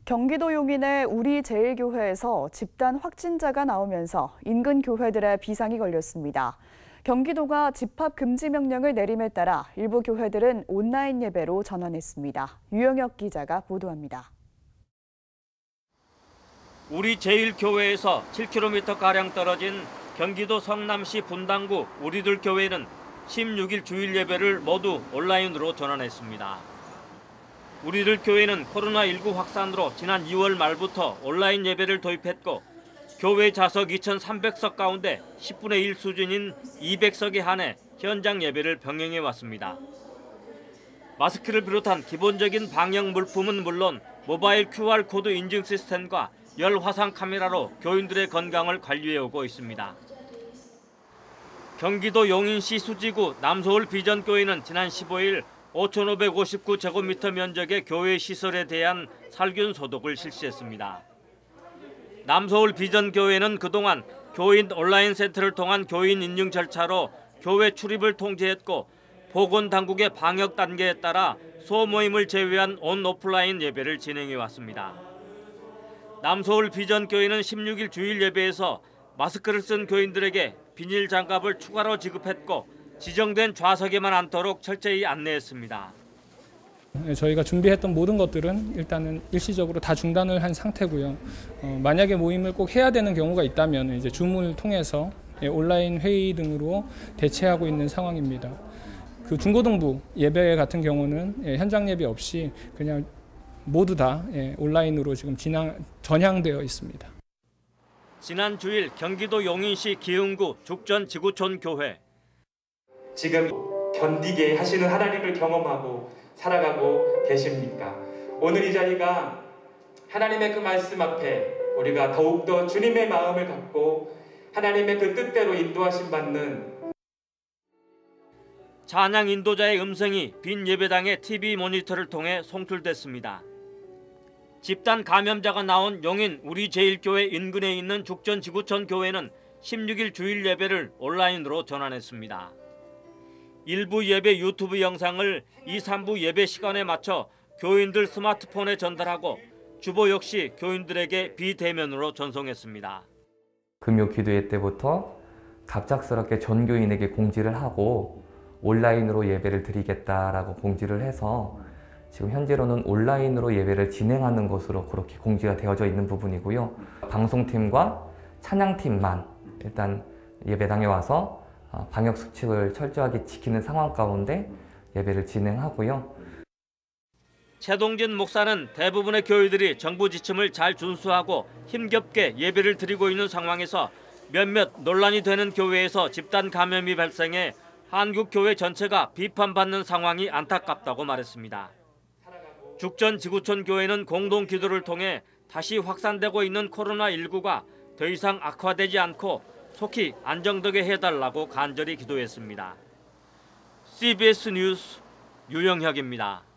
경기도 용인의 우리제일교회에서 집단 확진자가 나오면서 인근 교회들의 비상이 걸렸습니다. 경기도가 집합 금지 명령을 내림에 따라 일부 교회들은 온라인 예배로 전환했습니다. 유영혁 기자가 보도합니다. 우리제일교회에서 7km가량 떨어진 경기도 성남시 분당구 우리들교회는 16일 주일 예배를 모두 온라인으로 전환했습니다. 우리들 교회는 코로나19 확산으로 지난 2월 말부터 온라인 예배를 도입했고 교회 좌석 2,300석 가운데 10분의 1 수준인 200석에 한해 현장 예배를 병행해 왔습니다. 마스크를 비롯한 기본적인 방역 물품은 물론 모바일 QR코드 인증 시스템과 열화상 카메라로 교인들의 건강을 관리해 오고 있습니다. 경기도 용인시 수지구 남서울 비전교회는 지난 15일 5,559제곱미터 면적의 교회 시설에 대한 살균 소독을 실시했습니다. 남서울 비전교회는 그동안 교인 온라인 센터를 통한 교인 인증 절차로 교회 출입을 통제했고 보건당국의 방역 단계에 따라 소모임을 제외한 온 오프라인 예배를 진행해 왔습니다. 남서울 비전교회는 16일 주일 예배에서 마스크를 쓴 교인들에게 비닐 장갑을 추가로 지급했고 지정된 좌석에만 앉도록 철저히 안내했습니다. 저희가 준비했던 모든 것들은 일단은 일시적으로 다 중단을 한 상태고요. 만약에 모임을 꼭 해야 되는 경우가 있다면 이제 줌을 통해서 온라인 회의 등으로 대체하고 있는 상황입니다. 그 중고등부 예배 같은 경우는 현장 예배 없이 그냥 모두 다 온라인으로 지금 전향되어 있습니다. 지난 주일 경기도 용인시 기흥구 죽전지구촌 교회. 지금 견디게 하시는 하나님을 경험하고 살아가고 계십니까? 오늘 이 자리가 하나님의 그 말씀 앞에 우리가 더욱더 주님의 마음을 갖고 하나님의 그 뜻대로 인도하심 받는 찬양 인도자의 음성이 빈 예배당의 TV 모니터를 통해 송출됐습니다. 집단 감염자가 나온 용인 우리제일교회 인근에 있는 죽전지구촌 교회는 16일 주일 예배를 온라인으로 전환했습니다. 일부 예배 유튜브 영상을 2, 3부 예배 시간에 맞춰 교인들 스마트폰에 전달하고 주보 역시 교인들에게 비대면으로 전송했습니다. 금요 기도회 때부터 갑작스럽게 전교인에게 공지를 하고 온라인으로 예배를 드리겠다라고 공지를 해서 지금 현재로는 온라인으로 예배를 진행하는 것으로 그렇게 공지가 되어져 있는 부분이고요. 방송팀과 찬양팀만 일단 예배당에 와서 방역 수칙을 철저하게 지키는 상황 가운데 예배를 진행하고요. 최동진 목사는 대부분의 교회들이 정부 지침을 잘 준수하고 힘겹게 예배를 드리고 있는 상황에서 몇몇 논란이 되는 교회에서 집단 감염이 발생해 한국교회 전체가 비판받는 상황이 안타깝다고 말했습니다. 죽전지구촌 교회는 공동 기도를 통해 다시 확산되고 있는 코로나19가 더 이상 악화되지 않고 속히 안정되게 해달라고 간절히 기도했습니다. CBS 뉴스 유영혁입니다.